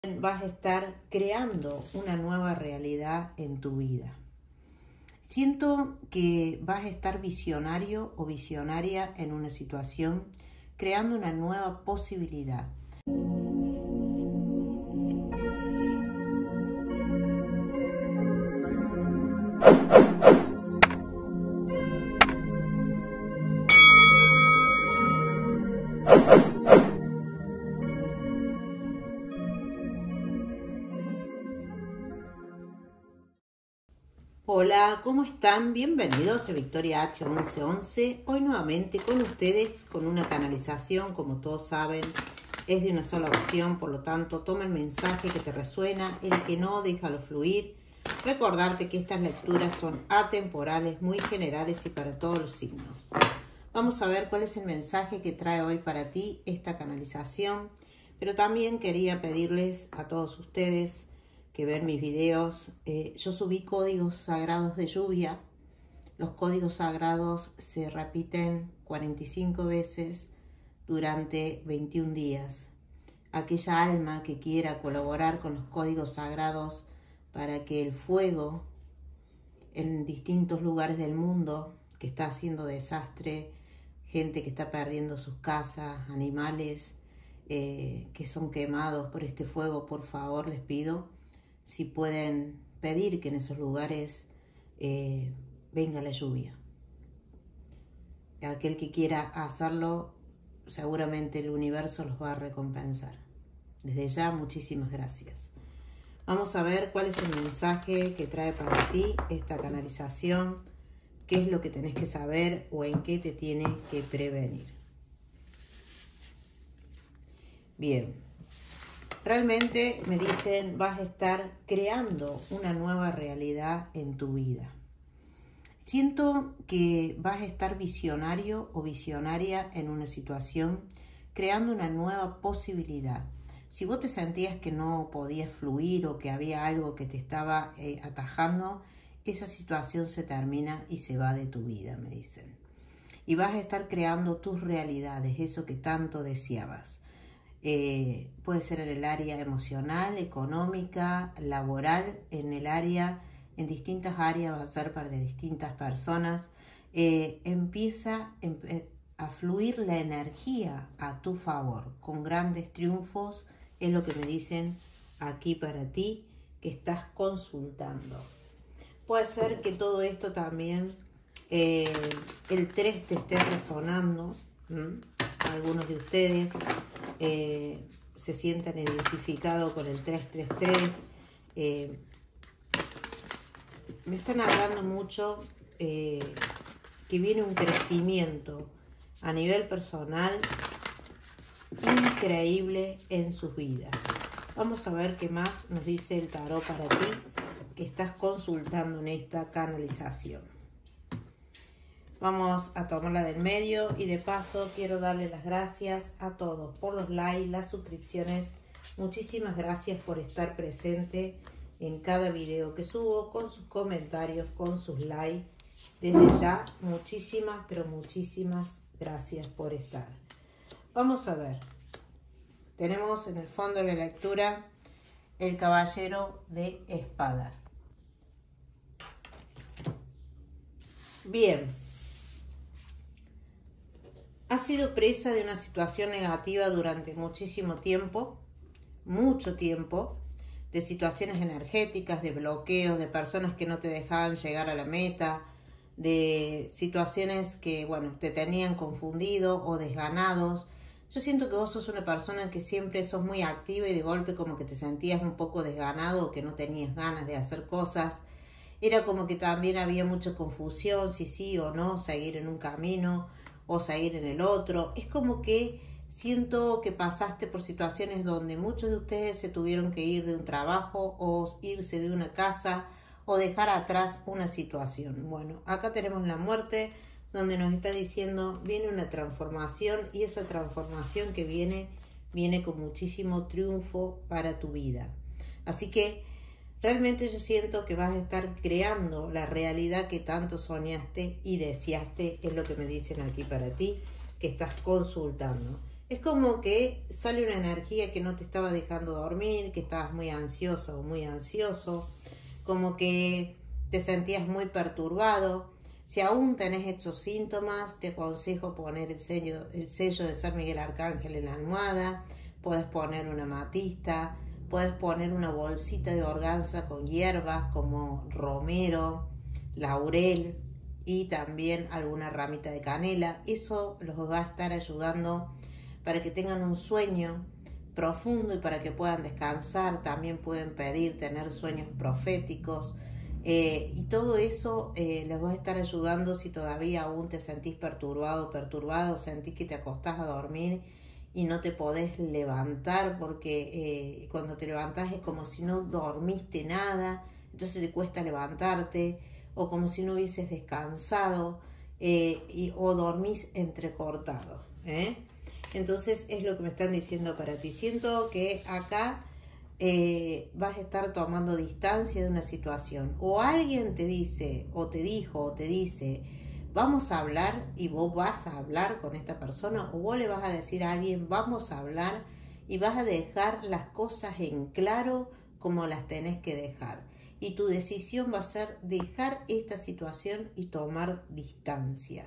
Vas a estar creando una nueva realidad en tu vida. Siento que vas a estar visionario o visionaria en una situación, creando una nueva posibilidad. Hola, ¿cómo están? Bienvenidos a Victoria H 1111. Hoy nuevamente con ustedes con una canalización, como todos saben, es de una sola opción, por lo tanto, toma el mensaje que te resuena, el que no, déjalo fluir. Recordarte que estas lecturas son atemporales, muy generales y para todos los signos. Vamos a ver cuál es el mensaje que trae hoy para ti esta canalización, pero también quería pedirles a todos ustedes que ven mis videos, yo subí códigos sagrados de lluvia. Los códigos sagrados se repiten 45 veces durante 21 días. Aquella alma que quiera colaborar con los códigos sagrados para que el fuego en distintos lugares del mundo que está haciendo desastre, gente que está perdiendo sus casas, animales que son quemados por este fuego, por favor les pido si pueden pedir que en esos lugares venga la lluvia. Aquel que quiera hacerlo, seguramente el universo los va a recompensar. Desde ya, muchísimas gracias. Vamos a ver cuál es el mensaje que trae para ti esta canalización, qué es lo que tenés que saber o en qué te tiene que prevenir. Bien. Realmente me dicen, vas a estar creando una nueva realidad en tu vida. Siento que vas a estar visionario o visionaria en una situación, creando una nueva posibilidad. Si vos te sentías que no podías fluir o que había algo que te estaba atajando, esa situación se termina y se va de tu vida, me dicen. Y vas a estar creando tus realidades, eso que tanto deseabas. Puede ser en el área emocional, económica, laboral, en distintas áreas, va a ser para distintas personas. Empieza a fluir la energía a tu favor, con grandes triunfos, es lo que me dicen aquí para ti, que estás consultando. Puede ser que todo esto también, el 3 te esté resonando, algunos de ustedes se sientan identificados con el 333. Me están hablando mucho que viene un crecimiento a nivel personal increíble en sus vidas. Vamos a ver qué más nos dice el tarot para ti que estás consultando en esta canalización. Vamos a tomarla del medio y de paso quiero darle las gracias a todos por los likes, las suscripciones. Muchísimas gracias por estar presente en cada video que subo, con sus comentarios, con sus likes. Desde ya, muchísimas, pero muchísimas gracias por estar. Vamos a ver. Tenemos en el fondo de la lectura el caballero de espada. Bien. Has sido presa de una situación negativa durante muchísimo tiempo, mucho tiempo, de situaciones energéticas, de bloqueos, de personas que no te dejaban llegar a la meta, de situaciones que, bueno, te tenían confundido o desganados. Yo siento que vos sos una persona que siempre sos muy activa y de golpe como que te sentías un poco desganado o que no tenías ganas de hacer cosas. Era como que también había mucha confusión, si sí o no, seguir en un camino o seguir en el otro. Es como que siento que pasaste por situaciones donde muchos de ustedes se tuvieron que ir de un trabajo o irse de una casa o dejar atrás una situación. Bueno, acá tenemos la muerte, donde nos está diciendo viene una transformación, y esa transformación que viene con muchísimo triunfo para tu vida. Así que realmente yo siento que vas a estar creando la realidad que tanto soñaste y deseaste, es lo que me dicen aquí para ti, que estás consultando. Es como que sale una energía que no te estaba dejando dormir, que estabas muy ansioso o muy ansioso, como que te sentías muy perturbado. Si aún tenés estos síntomas, te aconsejo poner el sello de San Miguel Arcángel en la almohada. Puedes poner una amatista, puedes poner una bolsita de organza con hierbas como romero, laurel y también alguna ramita de canela. Eso los va a estar ayudando para que tengan un sueño profundo y para que puedan descansar. También pueden pedir tener sueños proféticos. Y todo eso les va a estar ayudando si todavía aún te sentís perturbado, sentís que te acostás a dormir y no te podés levantar porque cuando te levantás es como si no dormiste nada, entonces te cuesta levantarte, o como si no hubieses descansado, o dormís entrecortado. Entonces es lo que me están diciendo para ti. Siento que acá vas a estar tomando distancia de una situación, o alguien te dice o te dijo o te dice vamos a hablar, y vos vas a hablar con esta persona, o vos le vas a decir a alguien vamos a hablar, y vas a dejar las cosas en claro como las tenés que dejar, y tu decisión va a ser dejar esta situación y tomar distancia.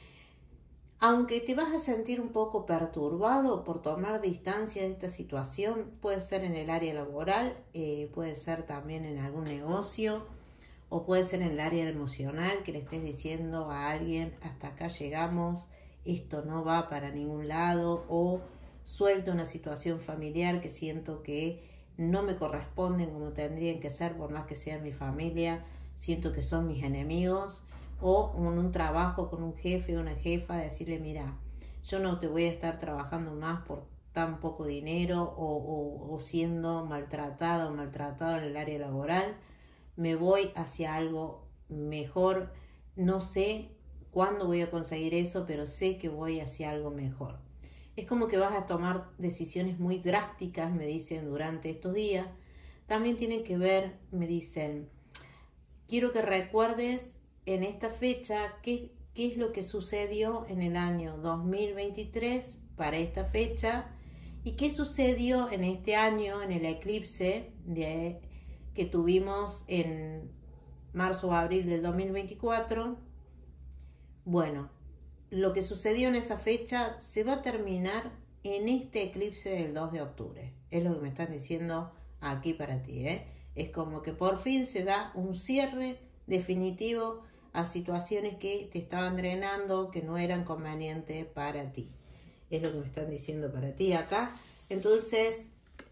Aunque te vas a sentir un poco perturbado por tomar distancia de esta situación, puede ser en el área laboral, puede ser también en algún negocio, o puede ser en el área emocional, que le estés diciendo a alguien hasta acá llegamos, esto no va para ningún lado, o suelto una situación familiar que siento que no me corresponden como tendrían que ser, por más que sean mi familia, siento que son mis enemigos. O en un trabajo con un jefe o una jefa, decirle mira, yo no te voy a estar trabajando más por tan poco dinero, o siendo maltratado en el área laboral, me voy hacia algo mejor, no sé cuándo voy a conseguir eso, pero sé que voy hacia algo mejor. Es como que vas a tomar decisiones muy drásticas, me dicen, durante estos días. También tienen que ver, me dicen, quiero que recuerdes en esta fecha qué es lo que sucedió en el año 2023 para esta fecha, y qué sucedió en este año en el eclipse que tuvimos en marzo o abril del 2024. Bueno, lo que sucedió en esa fecha se va a terminar en este eclipse del 2 de octubre. Es lo que me están diciendo aquí para ti. Es como que por fin se da un cierre definitivo a situaciones que te estaban drenando, que no eran convenientes para ti. Es lo que me están diciendo para ti acá. Entonces,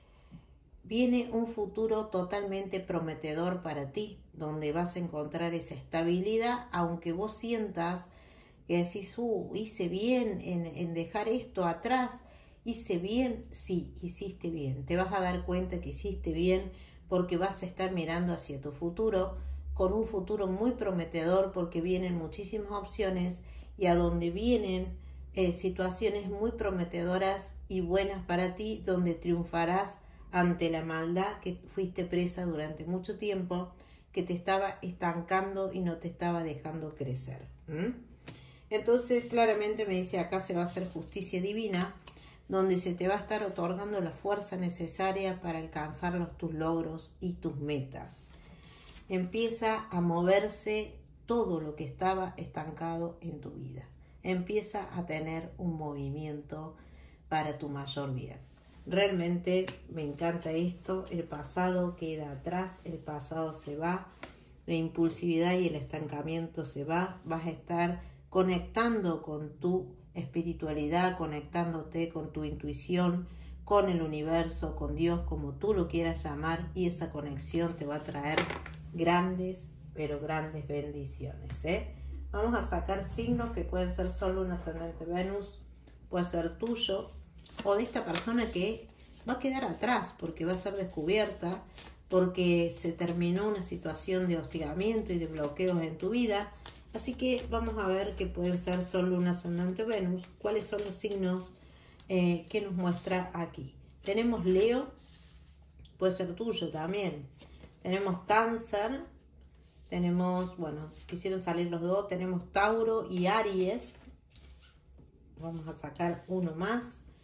viene un futuro totalmente prometedor para ti, donde vas a encontrar esa estabilidad, aunque vos sientas que decís, hice bien en dejar esto atrás, hice bien, sí, hiciste bien. Te vas a dar cuenta que hiciste bien porque vas a estar mirando hacia tu futuro, con un futuro muy prometedor, porque vienen muchísimas opciones y a donde vienen situaciones muy prometedoras y buenas para ti, donde triunfarás ante la maldad que fuiste presa durante mucho tiempo, que te estaba estancando y no te estaba dejando crecer. Entonces claramente me dice acá se va a hacer justicia divina, donde se te va a estar otorgando la fuerza necesaria para alcanzar tus logros y tus metas. Empieza a moverse todo lo que estaba estancado en tu vida. Empieza a tener un movimiento para tu mayor bien. Realmente me encanta esto. El pasado queda atrás, el pasado se va, la impulsividad y el estancamiento se va. Vas a estar conectando con tu espiritualidad, conectándote con tu intuición, con el universo, con Dios, como tú lo quieras llamar, y esa conexión te va a traer grandes, pero grandes bendiciones. Vamos a sacar signos que pueden ser solo un ascendente Venus, puede ser tuyo o de esta persona que va a quedar atrás porque va a ser descubierta, porque se terminó una situación de hostigamiento y de bloqueos en tu vida. Así que vamos a ver que pueden ser solo un ascendente Venus. ¿Cuáles son los signos que nos muestra aquí? Tenemos Leo, puede ser tuyo también. Tenemos Cáncer, tenemos, bueno, quisieron salir los dos, tenemos Tauro y Aries. Vamos a sacar uno más.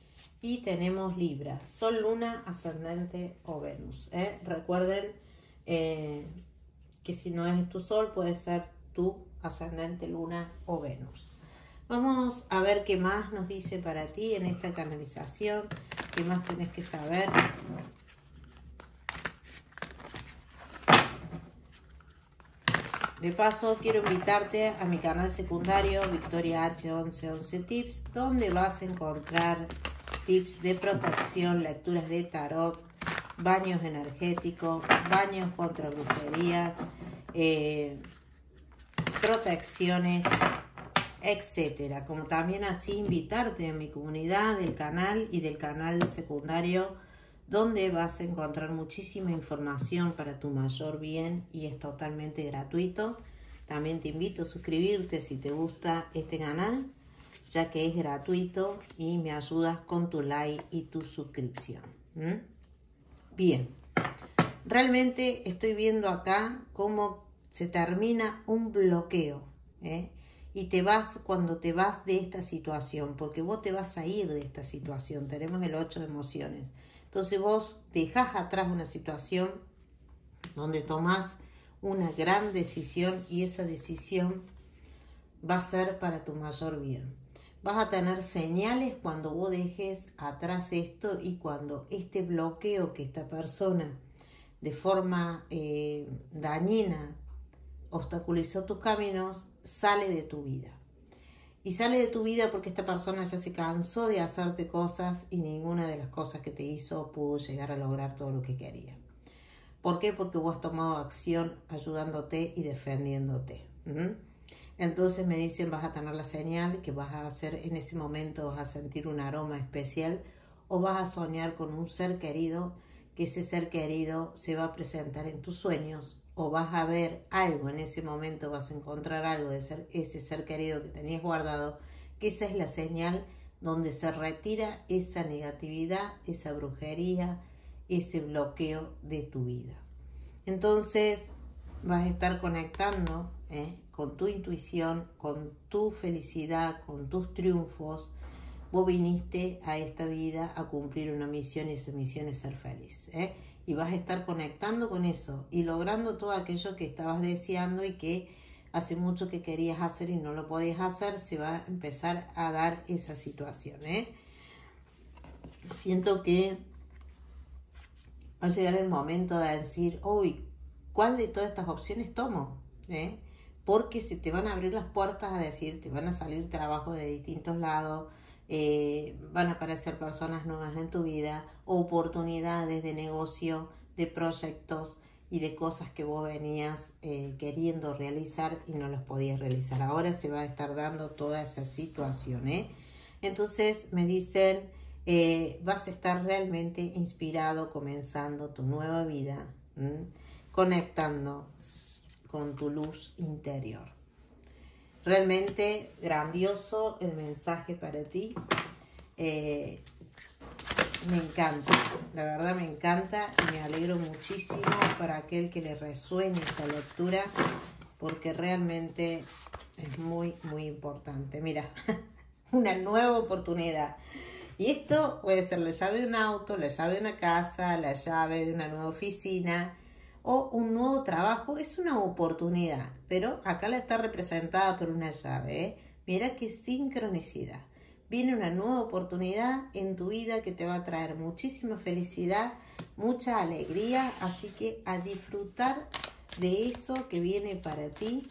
Y tenemos Libra, Sol, Luna, Ascendente o Venus. Recuerden que si no es tu Sol, puede ser tu Ascendente, Luna o Venus. Vamos a ver qué más nos dice para ti en esta canalización, qué más tenés que saber. De paso, quiero invitarte a mi canal secundario, Victoria H 1111 Tips, donde vas a encontrar tips de protección, lecturas de tarot, baños energéticos, baños contra brujerías, protecciones, etcétera. Como también así invitarte a mi comunidad del canal y del canal secundario, donde vas a encontrar muchísima información para tu mayor bien y es totalmente gratuito. También te invito a suscribirte si te gusta este canal, ya que es gratuito y me ayudas con tu like y tu suscripción. Bien, realmente estoy viendo acá cómo se termina un bloqueo, y te vas cuando te vas de esta situación, porque vos te vas a ir de esta situación. Tenemos el 8 de emociones. Entonces vos dejás atrás una situación donde tomás una gran decisión y esa decisión va a ser para tu mayor bien. Vas a tener señales cuando vos dejes atrás esto y cuando este bloqueo que esta persona de forma dañina obstaculizó tus caminos, sale de tu vida. Y sale de tu vida porque esta persona ya se cansó de hacerte cosas y ninguna de las cosas que te hizo pudo llegar a lograr todo lo que quería. ¿Por qué? Porque vos has tomado acción ayudándote y defendiéndote. Entonces me dicen, vas a tener la señal que vas a hacer en ese momento, vas a sentir un aroma especial o vas a soñar con un ser querido, que ese ser querido se va a presentar en tus sueños o vas a ver algo en ese momento, vas a encontrar algo de ese ser querido que tenías guardado, que esa es la señal donde se retira esa negatividad, esa brujería, ese bloqueo de tu vida. Entonces vas a estar conectando con tu intuición, con tu felicidad, con tus triunfos. Vos viniste a esta vida a cumplir una misión y esa misión es ser feliz. Y vas a estar conectando con eso y logrando todo aquello que estabas deseando y que hace mucho que querías hacer y no lo podías hacer. Se va a empezar a dar esa situación. Siento que va a llegar el momento de decir, uy, ¿cuál de todas estas opciones tomo? Porque se te van a abrir las puertas a decir, te van a salir trabajos de distintos lados, van a aparecer personas nuevas en tu vida, oportunidades de negocio, de proyectos y de cosas que vos venías queriendo realizar y no las podías realizar. Ahora se va a estar dando toda esa situación. Entonces me dicen, vas a estar realmente inspirado comenzando tu nueva vida, conectando con tu luz interior. Realmente grandioso el mensaje para ti. Me encanta, la verdad me encanta y me alegro muchísimo para aquel que le resuene esta lectura, porque realmente es muy, muy importante. Mira, una nueva oportunidad. Y esto puede ser la llave de un auto, la llave de una casa, la llave de una nueva oficina o un nuevo trabajo. Es una oportunidad, pero acá la está representada por una llave. Mira qué sincronicidad. Viene una nueva oportunidad en tu vida que te va a traer muchísima felicidad, mucha alegría, así que a disfrutar de eso que viene para ti,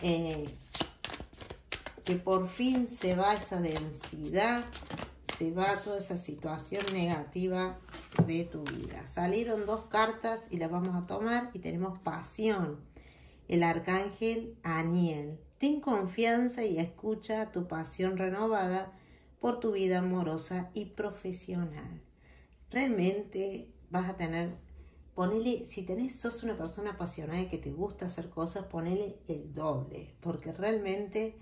que por fin se va esa densidad, se va toda esa situación negativa de tu vida. Salieron dos cartas y las vamos a tomar y tenemos pasión. El arcángel Aniel. Ten confianza y escucha tu pasión renovada por tu vida amorosa y profesional. Realmente vas a tener, ponele, si sos una persona apasionada y que te gusta hacer cosas, ponele el doble, porque realmente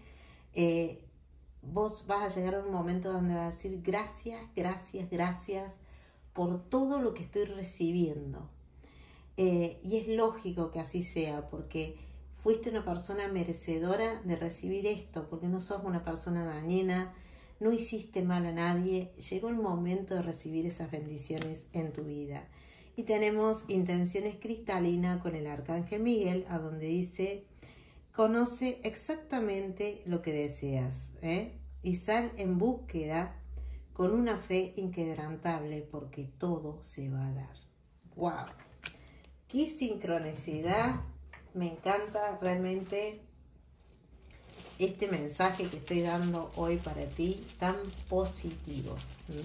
vos vas a llegar a un momento donde vas a decir gracias, gracias, gracias por todo lo que estoy recibiendo. Y es lógico que así sea, porque fuiste una persona merecedora de recibir esto, porque no sos una persona dañina, no hiciste mal a nadie, llegó el momento de recibir esas bendiciones en tu vida. Y tenemos intenciones cristalinas con el Arcángel Miguel, a donde dice, conoce exactamente lo que deseas, y sal en búsqueda con una fe inquebrantable, porque todo se va a dar. ¡Wow! ¡Qué sincronicidad! Me encanta realmente este mensaje que estoy dando hoy para ti, tan positivo.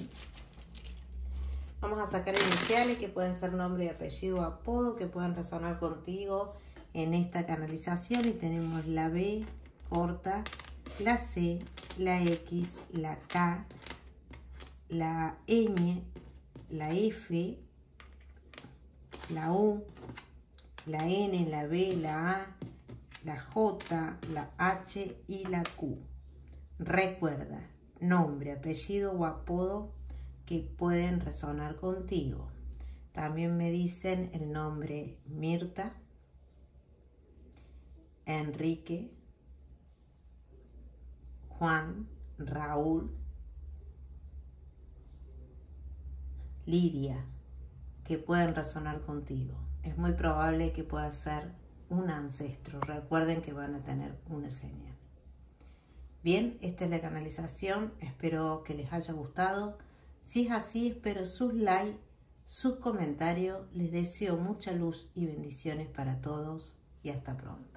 Vamos a sacar iniciales que pueden ser nombre, apellido o apodo, que puedan resonar contigo en esta canalización. Y tenemos la B corta, la C, la X, la K, la Ñ, la F, la U, la N, la B, la A, la J, la H y la Q. Recuerda, nombre, apellido o apodo que pueden resonar contigo. También me dicen el nombre Mirta, Enrique, Juan, Raúl, Lidia, que pueden resonar contigo. Es muy probable que pueda ser un ancestro. Recuerden que van a tener una señal. Bien, esta es la canalización. Espero que les haya gustado. Si es así, espero sus likes, sus comentarios. Les deseo mucha luz y bendiciones para todos y hasta pronto.